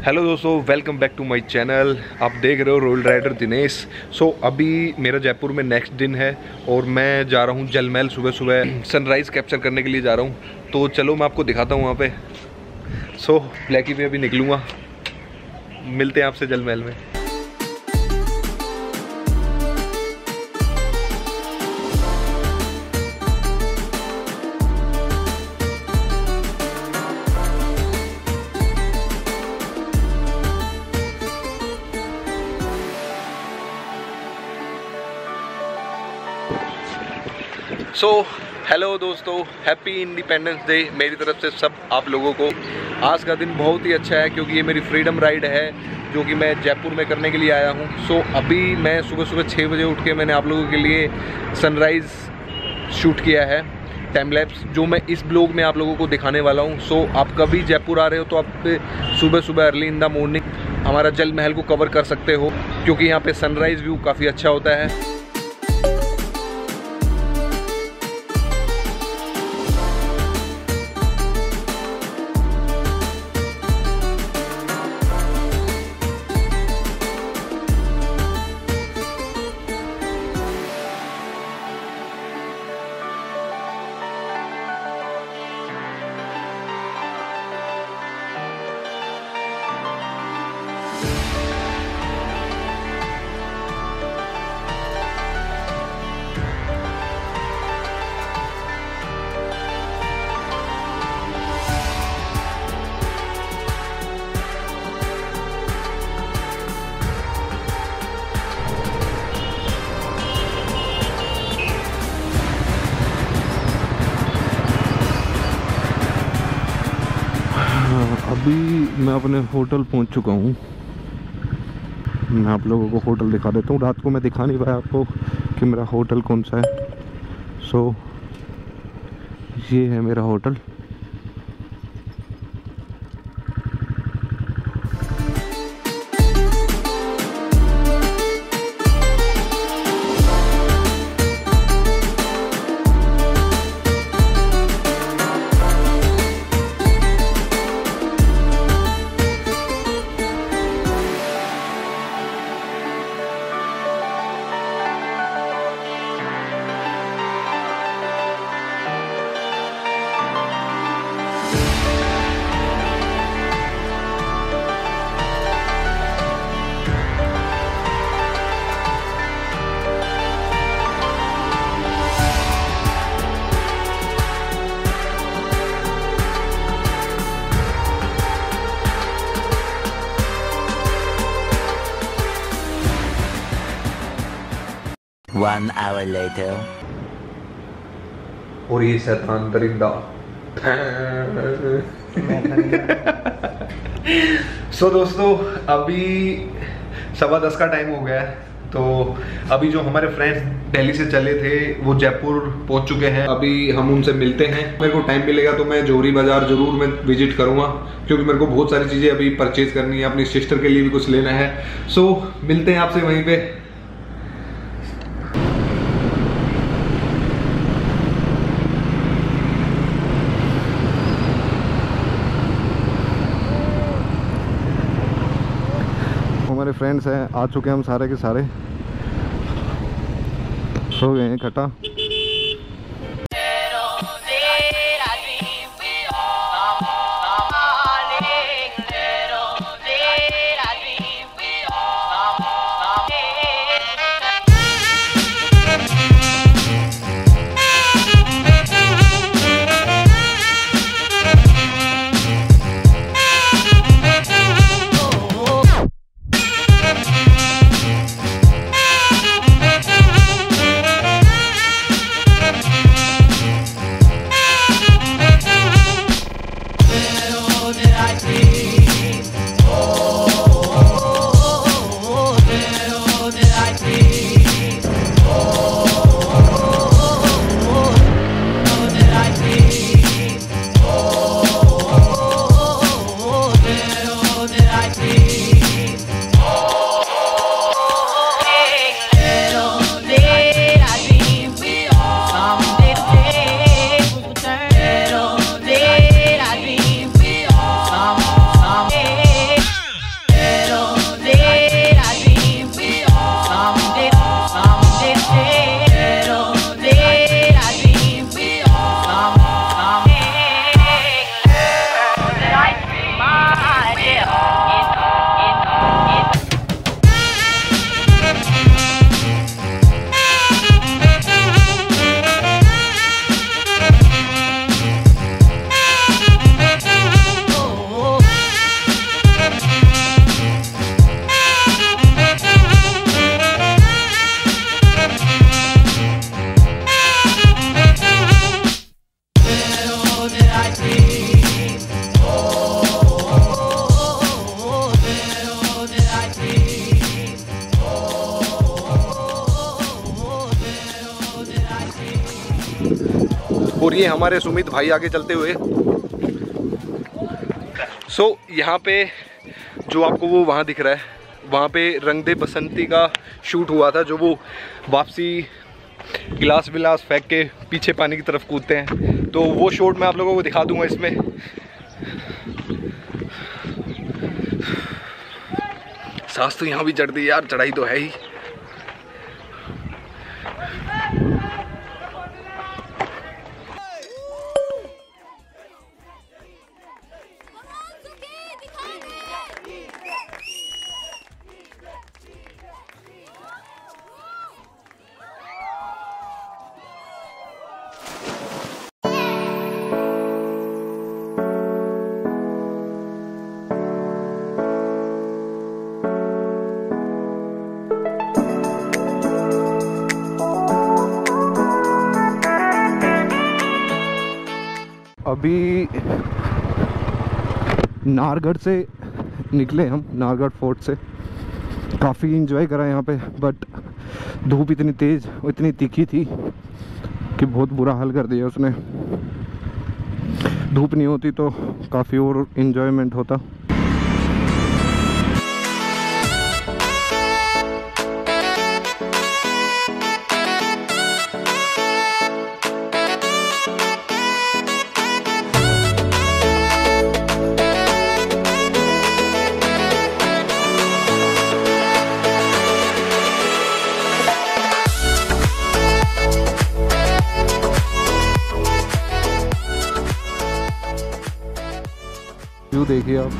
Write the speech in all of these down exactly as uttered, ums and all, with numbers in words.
Hello दोस्तों, welcome back to my channel. आप देख रहे हो roll rider Dinesh. So so, अभी मेरा जयपुर में नेक्स्ट दिन है और मैं जा रहा हूँ जल महल। सुबह सुबह सनराइज़ कैप्चर करने के लिए जा रहा हूँ, तो चलो मैं आपको दिखाता हूँ वहाँ पे। सो so, ब्लैकी पे अभी निकलूँगा, मिलते हैं आपसे जल महल में। सो हेलो दोस्तों, हैप्पी इंडिपेंडेंस डे मेरी तरफ से सब आप लोगों को। आज का दिन बहुत ही अच्छा है क्योंकि ये मेरी फ्रीडम राइड है जो कि मैं जयपुर में करने के लिए आया हूँ। सो so, अभी मैं सुबह सुबह छः बजे उठ के मैंने आप लोगों के लिए सनराइज़ शूट किया है, टाइम लैप्स, जो मैं इस ब्लॉग में आप लोगों को दिखाने वाला हूँ। सो so, आप कभी जयपुर आ रहे हो तो आप सुबह सुबह अर्ली इन द मॉर्निंग हमारा जल महल को कवर कर सकते हो क्योंकि यहाँ पे सनराइज़ व्यू काफ़ी अच्छा होता है। अभी मैं अपने होटल पहुंच चुका हूं। मैं आप लोगों को होटल दिखा देता हूं। रात को मैं दिखा नहीं पाया आपको कि मेरा होटल कौन सा है। सो ये है मेरा होटल। One hour later. और ये शैतान दरिंदा। सो so, दोस्तों अभी सवा दस का टाइम हो गया है। तो अभी जो हमारे फ्रेंड्स दिल्ली से चले थे वो जयपुर पहुंच चुके हैं। अभी हम उनसे मिलते हैं। मेरे को टाइम मिलेगा तो मैं जोहरी बाजार जरूर मैं विजिट करूंगा क्योंकि मेरे को बहुत सारी चीज़ें अभी परचेज करनी है, अपनी सिस्टर के लिए भी कुछ लेना है। सो so, मिलते हैं आपसे वहीं पे। हमारे फ्रेंड्स हैं, आ चुके हैं हम सारे के सारे, हो गए हैं इकट्ठा। और ये हमारे सुमित भाई आगे चलते हुए। सो so, यहाँ पे जो आपको वो वहाँ दिख रहा है, वहाँ पे रंग दे बसंती का शूट हुआ था, जो वो वापसी गिलास विलास फेंक के पीछे पानी की तरफ कूदते हैं, तो वो शॉट मैं आप लोगों को दिखा दूंगा इसमें। सांस तो यहाँ भी चढ़ती है यार, चढ़ाई तो है ही। अभी नारगढ़ से निकले हम, नारगढ़ फोर्ट से। काफ़ी इंजॉय करा यहाँ पे, बट धूप इतनी तेज़ और इतनी तीखी थी कि बहुत बुरा हाल कर दिया उसने। धूप नहीं होती तो काफ़ी और इंजॉयमेंट होता। व्यू देखिए आप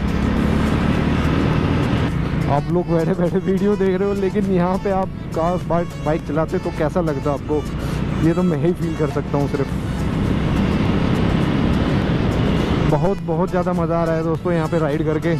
आप लोग बैठे बैठे वीडियो देख रहे हो, लेकिन यहाँ पे आप कार बाइक चलाते तो कैसा लगता आपको, ये तो मैं ही फील कर सकता हूँ सिर्फ। बहुत बहुत ज़्यादा मज़ा आ रहा है दोस्तों यहाँ पे राइड करके।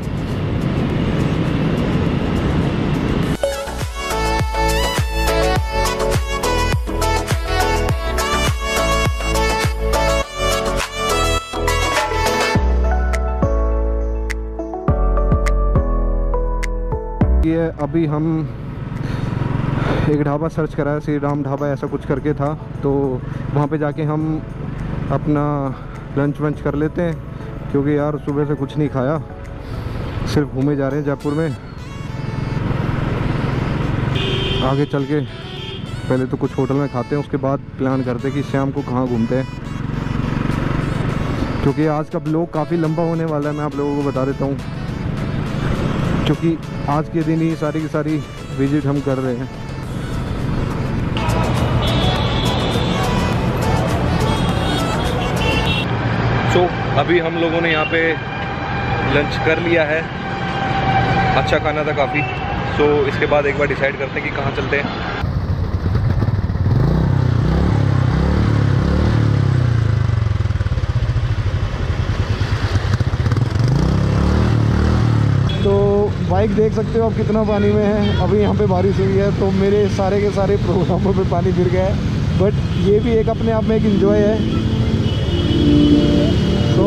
ये अभी हम एक ढाबा सर्च करा है, श्री राम ढाबा ऐसा कुछ करके था, तो वहाँ पे जाके हम अपना लंच वंच कर लेते हैं, क्योंकि यार सुबह से कुछ नहीं खाया, सिर्फ घूमे जा रहे हैं जयपुर में। आगे चल के पहले तो कुछ होटल में खाते हैं, उसके बाद प्लान करते हैं कि शाम को कहाँ घूमते हैं, क्योंकि आज का ब्लॉग काफ़ी लंबा होने वाला है। मैं आप लोगों को बता देता हूँ, क्योंकि आज के दिन ही सारी की सारी विजिट हम कर रहे हैं। सो so, अभी हम लोगों ने यहाँ पे लंच कर लिया है, अच्छा खाना था काफ़ी। सो so, इसके बाद एक बार डिसाइड करते हैं कि कहाँ चलते हैं। तो बाइक देख सकते हो आप कितना पानी में है। अभी यहाँ पे बारिश हुई है तो मेरे सारे के सारे प्रोग्रामों पे पानी गिर गया है, बट ये भी एक अपने आप में एक एंजॉय है। तो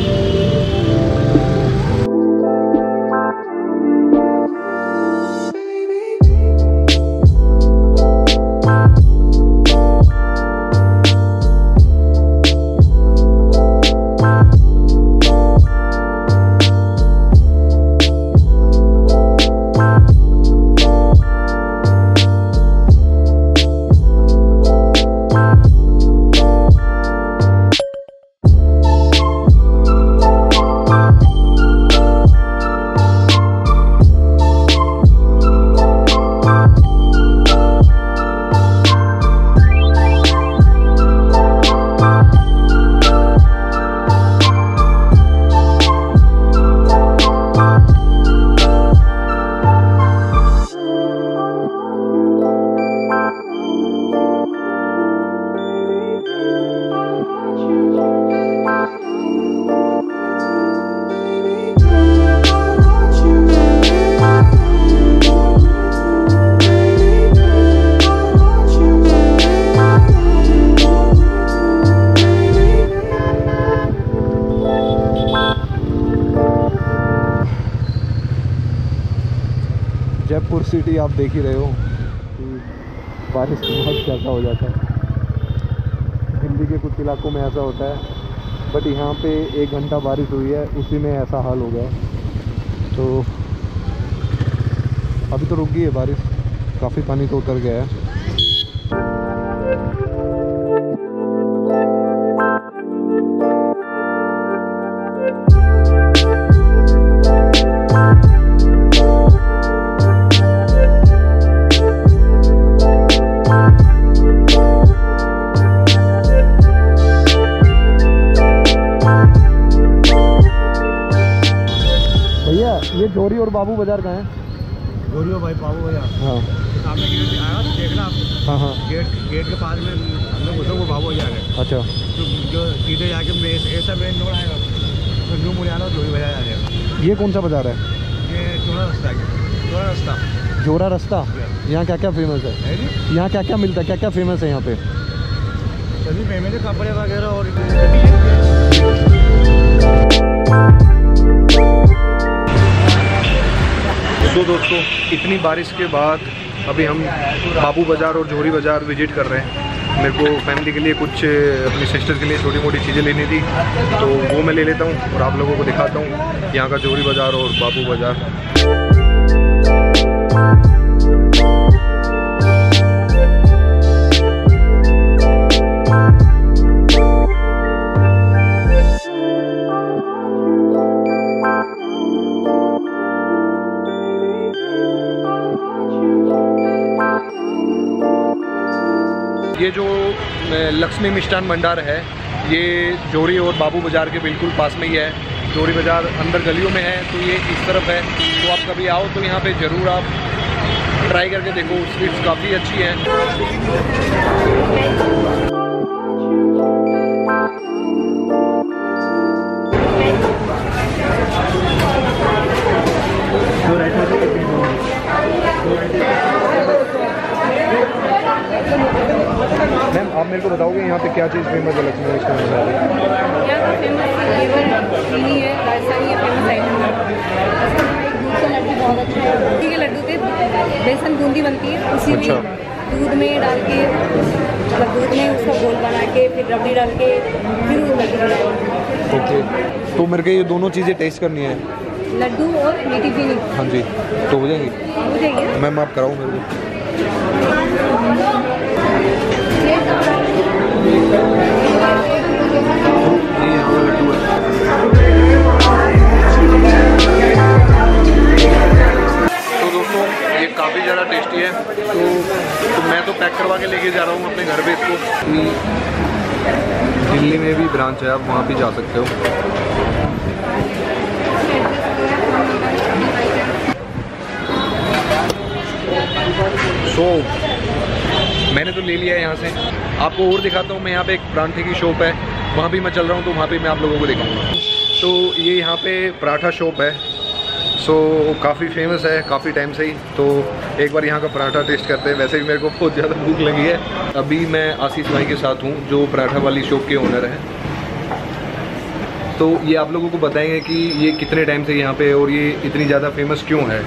जयपुर सिटी आप देख ही रहे हो कि बारिश के बाद कैसा हो जाता है। दिल्ली के कुछ इलाकों में ऐसा होता है, बट यहाँ पे एक घंटा बारिश हुई है, उसी में ऐसा हाल हो गया। तो अभी तो रुक गई है बारिश, काफ़ी पानी तो उतर गया है। ये जोरी और बाबू बाजार कहाँ है? जोरी और भाई बाबू बाजार, हाँ सामने गेट आया देखना आप। हाँ हाँ गेट गेट के पास में हमने घुसा, वो बाबू बाजार है। अच्छा, तो जो सीधे जाके ऐसा मेन रोड आएगा, तो न्यू मुड़ियाना जोरी बाजार आ जाएगा। ये कौन सा बाजार है? ये चौड़ा रास्ता है, चौड़ा रास्ता। जोरा रास्ता। यहाँ क्या क्या फेमस है? है जी, यहाँ क्या क्या मिलता है, क्या क्या फेमस है यहाँ पे? सभी फेमस है, कपड़े वगैरह। और तो दोस्तों, इतनी बारिश के बाद अभी हम बाबू बाज़ार और जोहरी बाज़ार विजिट कर रहे हैं। मेरे को फैमिली के लिए कुछ, अपनी सिस्टर के लिए छोटी मोटी चीज़ें लेनी थी, तो वो मैं ले लेता हूँ और आप लोगों को दिखाता हूँ यहाँ का जोहरी बाज़ार और बाबू बाज़ार। ये जो लक्ष्मी मिष्ठान भंडार है, ये जोहरी और बाबू बाज़ार के बिल्कुल पास में ही है। जोहरी बाज़ार अंदर गलियों में है, तो ये इस तरफ है। तो आप कभी आओ तो यहाँ पे ज़रूर आप ट्राई करके देखो, स्वीट्स काफ़ी अच्छी है। मैम, आप मेरे को बताओगे यहाँ पे क्या चीज़ फेमस है लक्ष्मी मिष्ठान भंडार में? यहाँ का फेमस घेवर चीनी है, राजस्थानी है, फेमस आइटम है। दूध का लड्डू बहुत अच्छा है। दूध के लड्डू पे बेसन बूंदी बनती है, उसी अच्छा। में दूध में डाल के, मतलब दूध में उसका घोल बना के, फिर रबड़ी डाल के, फिर वो लड्डू बनाएंगे। ओके, तो मेरे को ये दोनों चीज़ें टेस्ट करनी है, लड्डू और मीठी चीनी। हाँ जी, तो हो जाएंगी? हो जाएगी मैम, आप कराओ मेरे को। ये यहाँ का लड्डू है। तो दोस्तों, ये काफ़ी ज़्यादा टेस्टी है। तो, तो मैं तो पैक करवा के लेके जा रहा हूँ अपने घर पे इसको। दिल्ली में भी ब्रांच है, आप वहाँ भी जा सकते हो। सो so, मैंने तो ले लिया है यहाँ से। आपको और दिखाता हूँ, मैं यहाँ पे एक पराठे की शॉप है, वहाँ भी मैं चल रहा हूँ, तो वहाँ पे मैं आप लोगों को दिखाऊंगा। तो ये यहाँ पे पराठा शॉप है, सो so, काफ़ी फेमस है काफ़ी टाइम से ही। तो एक बार यहाँ का पराठा टेस्ट करते हैं। वैसे भी मेरे को बहुत ज़्यादा भूख लगी है। अभी मैं आशीष भाई के साथ हूँ, जो पराठा वाली शॉप के ओनर हैं। तो ये आप लोगों को बताएंगे कि ये कितने टाइम से यहाँ पे और ये इतनी ज़्यादा फेमस क्यों है।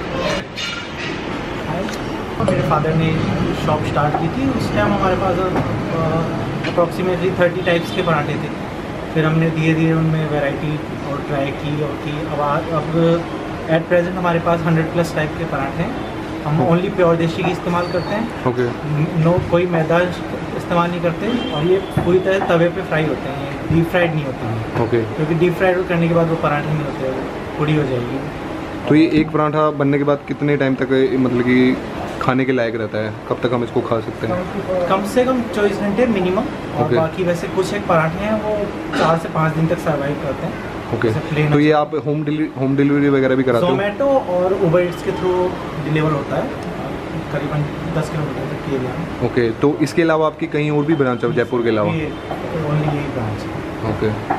मेरे फादर ने शॉप स्टार्ट की थी, उस टाइम हमारे पास अप्रॉक्सीमेटली थर्टी टाइप्स के पराठे थे। फिर हमने धीरे धीरे उनमें वैरायटी और ट्राई की और की। अब अब एट प्रेजेंट हमारे पास हंड्रेड प्लस टाइप के पराठे हैं। हम ओनली प्योर देशी घी इस्तेमाल करते हैं। ओके। नो कोई मैदा इस्तेमाल नहीं करते, और ये पूरी तरह तवे पे फ्राई होते हैं, ये डीप फ्राइड नहीं होते हैं। ओके। क्योंकि डीप फ्राइड करने के बाद वो पराठे नहीं होते, वो पूरी हो जाएगी। तो ये एक पराठा बनने के बाद कितने टाइम तक मतलब कि खाने के लायक रहता है? कब तक हम इसको खा सकते हैं? कम से कम चौबीस घंटे मिनिमम। और okay. बाकी वैसे कुछ एक पराठे हैं वो चार से पाँच दिन तक सर्वाइव करते हैं। Okay okay. तो ये आप होम डिलीवरी होम डिलीवरी वगैरह भी कराते हो? जोमेटो और उबर ईट्स के थ्रू डिलीवर होता है, करीबन दस किलोमीटर तक के एरिया में। Okay okay. तो इसके अलावा आपकी कहीं और भी ब्रांच है जयपुर के अलावा? ओनली यही ब्रांच है। ओके।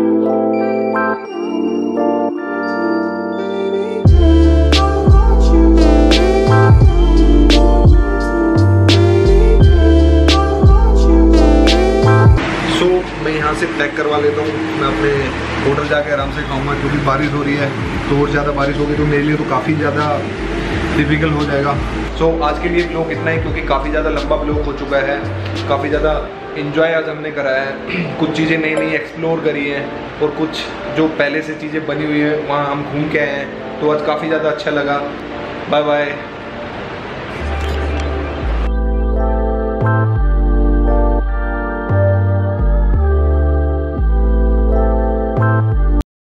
मैं यहाँ से पैक करवा लेता हूँ, मैं अपने होटल जाके आराम से खाऊंगा, क्योंकि बारिश हो रही है। तो और ज़्यादा बारिश होगी तो मेरे लिए तो काफ़ी ज़्यादा डिफ़िकल्ट हो जाएगा। सो so, आज के लिए ब्लॉग इतना ही, क्योंकि काफ़ी ज़्यादा लंबा ब्लॉग हो चुका है। काफ़ी ज़्यादा इन्जॉय आज हमने करा है, कुछ चीज़ें नई नई एक्सप्लोर करी हैं और कुछ जो पहले से चीज़ें बनी हुई हैं वहाँ हम घूम के आए हैं, तो आज काफ़ी ज़्यादा अच्छा लगा। Bye bye.